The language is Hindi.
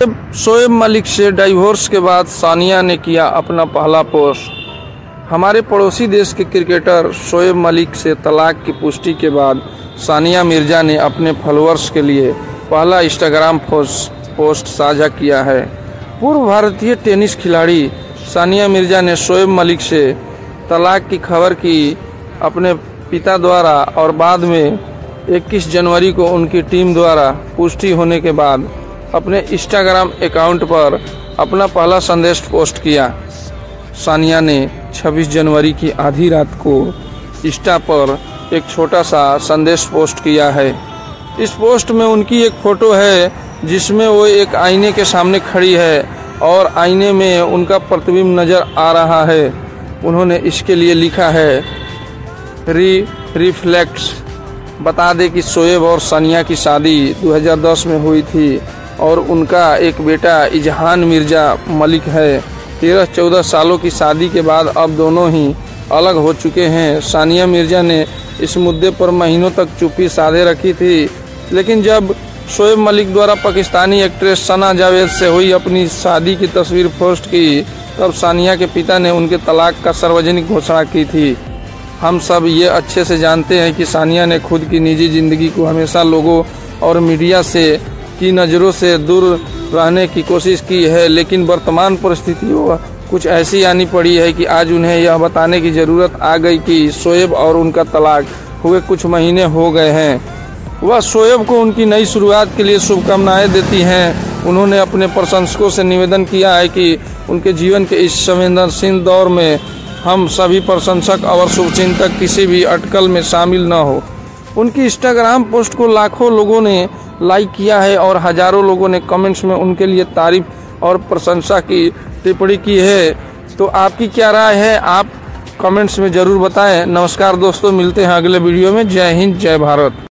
शोएब मलिक से डाइवोर्स के बाद सानिया ने किया अपना पहला पोस्ट। हमारे पड़ोसी देश के क्रिकेटर शोएब मलिक से तलाक की पुष्टि के बाद सानिया मिर्जा ने अपने फॉलोअर्स के लिए पहला इंस्टाग्राम पोस्ट साझा किया है। पूर्व भारतीय टेनिस खिलाड़ी सानिया मिर्जा ने शोएब मलिक से तलाक की खबर की अपने पिता द्वारा और बाद में 21 जनवरी को उनकी टीम द्वारा पुष्टि होने के बाद अपने इंस्टाग्राम अकाउंट पर अपना पहला संदेश पोस्ट किया। सानिया ने 26 जनवरी की आधी रात को इंस्टा पर एक छोटा सा संदेश पोस्ट किया है। इस पोस्ट में उनकी एक फोटो है जिसमें वो एक आईने के सामने खड़ी है और आईने में उनका प्रतिबिंब नजर आ रहा है। उन्होंने इसके लिए लिखा है रिफ्लेक्ट्स। बता दें कि शोएब और सानिया की शादी 2010 में हुई थी और उनका एक बेटा इजहान मिर्जा मलिक है। 13-14 सालों की शादी के बाद अब दोनों ही अलग हो चुके हैं। सानिया मिर्जा ने इस मुद्दे पर महीनों तक चुप्पी साधे रखी थी, लेकिन जब शोएब मलिक द्वारा पाकिस्तानी एक्ट्रेस सना जावेद से हुई अपनी शादी की तस्वीर पोस्ट की, तब सानिया के पिता ने उनके तलाक का सार्वजनिक घोषणा की थी। हम सब ये अच्छे से जानते हैं कि सानिया ने खुद की निजी जिंदगी को हमेशा लोगों और मीडिया की नज़रों से दूर रहने की कोशिश की है, लेकिन वर्तमान परिस्थितियों कुछ ऐसी आनी पड़ी है कि आज उन्हें यह बताने की ज़रूरत आ गई कि शोएब और उनका तलाक हुए कुछ महीने हो गए हैं। वह शोएब को उनकी नई शुरुआत के लिए शुभकामनाएं देती हैं। उन्होंने अपने प्रशंसकों से निवेदन किया है कि उनके जीवन के इस संवेदनशील दौर में हम सभी प्रशंसक और शुभचिंतक किसी भी अटकल में शामिल न हो। उनकी इंस्टाग्राम पोस्ट को लाखों लोगों ने लाइक किया है और हजारों लोगों ने कमेंट्स में उनके लिए तारीफ और प्रशंसा की टिप्पणी की है। तो आपकी क्या राय है, आप कमेंट्स में ज़रूर बताएं। नमस्कार दोस्तों, मिलते हैं अगले वीडियो में। जय हिंद, जय भारत।